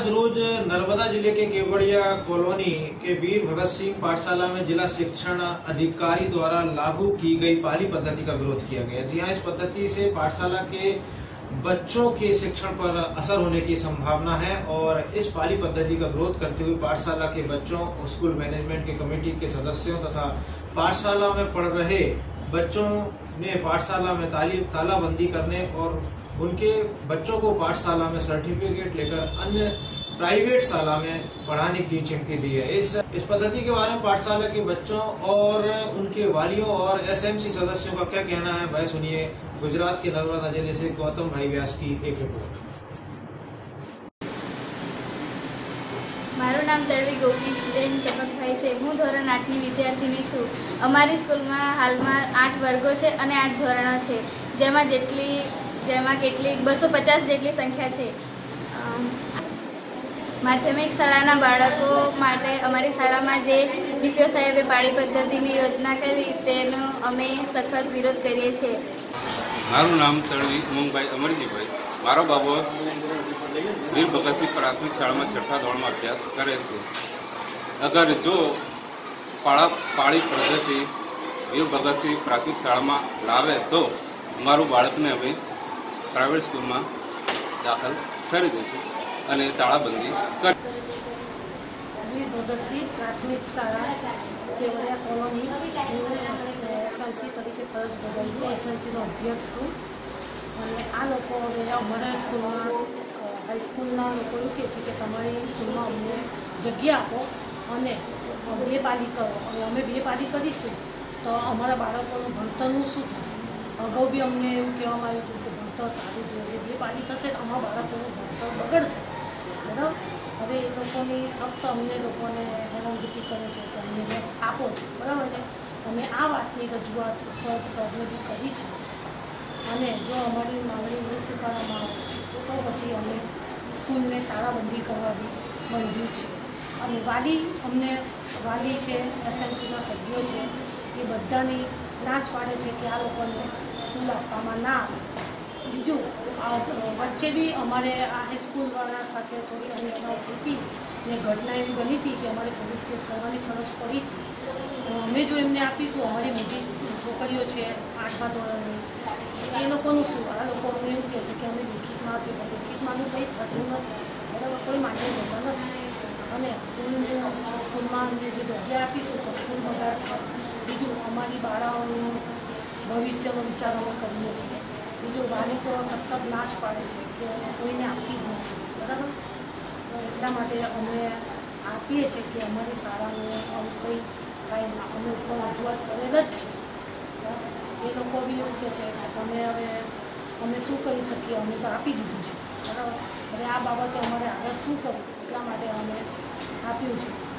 आज रोज नर्मदा जिले के केवड़िया कॉलोनी के वीर भगत सिंह पाठशाला में जिला शिक्षण अधिकारी द्वारा लागू की गई पाली पद्धति का विरोध किया गया। जी हाँ, इस पद्धति से पाठशाला के बच्चों के शिक्षण पर असर होने की संभावना है और इस पाली पद्धति का विरोध करते हुए पाठशाला के बच्चों, स्कूल मैनेजमेंट के कमेटी के सदस्यों तथा पाठशाला में पढ़ रहे बच्चों ने पाठशाला में तालाबंदी करने और उनके बच्चों को पाठशाला में सर्टिफिकेट लेकर अन्य प्राइवेट शाला में पढ़ाने की चिमकी दी है। इस पद्धति के बारे में पाठशाला के बच्चों और उनके वालियों और एसएमसी सदस्यों का क्या कहना है, वह सुनिए। गुजरात के नर्मदा जिले से गौतम भाई व्यास की एक रिपोर्ट। मारू नाम तड़वी गोपीबेन चपकभाई से। हूँ धोरण 8ની વિદ્યાર્થીની છું। અમારી સ્કૂલમાં હાલમાં 8 વર્ગો છે અને 8 ધોરણો છે, જેમાં કેટલીક 250 જેટલી સંખ્યા છે। માધ્યમિક શાળાના બાળકો માટે અમારી શાળામાં જે ડીપીઓ સાહેબે પાળી પદ્ધતિની યોજના કરી તેનો અમે સખત વિરોધ કરીએ છીએ। મારું નામ તળવી ઉમંગભાઈ અમરજીભાઈ। મારો બાબો વીર ભગતસિંહ પ્રાથમિક શાળામાં 6ઠા ધોરણમાં અભ્યાસ કરે છે। અગર જો પાળી પદ્ધતિ વીર ભગતસિંહ પ્રાથમિક શાળામાં લાવે તો અમારું બાળકને અમે પ્રાઇવેટ સ્કૂલમાં દાખલ કરી દઈશું અને તાળાબંધી કરી। વીર ભગતસિંહ પ્રાથમિક શાળા કેવડિયા કોલોની એસએમસી તરીકે ફરજ બજાવી એસએમસીનો અધ્યક્ષ છું અને આ લોકો હવે અમારા સ્કૂલમાં હાઈસ્કૂલના લોકો એવું કહે છે કે તમારી સ્કૂલમાં અમને જગ્યા આપો અને 2 પાલી કરો અને અમે 2 પાલી કરીશું તો અમારા બાળકોનું ભણતરનું શું થશે। અગાઉ બી અમને એવું કહેવામાં આવ્યું હતું કે ભણતર સારું જોઈએ, 2 પાલી થશે તો અમારા બાળકોનું ભણતર બગડશે, બરાબર। હવે એ લોકોની સખ્ત અમને લોકોને હેરાનગતિ કરે છે કે અમને બસ આપો છો, બરાબર છે। અમે આ વાતની રજૂઆત ઉપર સરને બી કરી છે અને જો અમારી માંગણી નહીં સ્વીકારવામાં આવે તો પછી અમે સ્કૂલને તાળાબંધી કરવાની મંજૂર છે। અને વાલી છે, એસએમસીના સભ્યો છે, એ બધાની ના જ પાડે છે કે આ લોકોને સ્કૂલ આપવામાં ના આવે। બીજું વચ્ચે બી અમારે આ હાઈસ્કૂલવાળા સાથે થોડી અનિયમો થઈ હતી ને ઘટના એવી બની હતી કે અમારે પોલીસ કેસ કરવાની ફરજ પડી હતી। અમે જો એમને આપીશું, અમારી મોટી છોકરીઓ છે 8મા ધોરણની, એ લોકોનું શું? આ લોકો અમને એવું કહે છે કે અમે લિખિતમાં આપીએ, પણ લિખિતમાંનું કંઈ થતું નથી, બરાબર, કોઈ માટે જતા નથી અને સ્કૂલમાં અમને જો જગ્યા આપીશું તો સ્કૂલ બગાડશે। બીજું અમારી બાળાઓનું ભવિષ્યનો વિચાર અમે કરીએ છીએ। બીજું વાલી તો સતત ના જ પાડે છે કે કોઈને આપવી જ નથી, બરાબર। એટલા માટે અમે આપીએ છીએ કે અમારી શાળાનું કોઈ કાંઈ ના, અમે ઉપર રજૂઆત કરેલ જ છે। એ લોકો બી એવું કહે છે કે તમે હવે અમે શું કરી શકીએ, અમે તો આપી દીધું છે, બરાબર। હવે આ બાબતે અમારે આગળ શું કરવું, એટલા માટે અમે આપ્યું છે।